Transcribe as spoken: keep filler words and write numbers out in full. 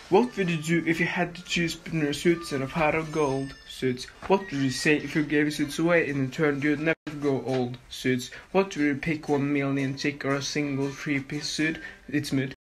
What would you do if you had to choose between suits and a pot of gold? Suits. What would you say if you gave suits away and in turn you'd never grow old? Suits. What would you pick, one million chick or a single three-piece suit? It's mood.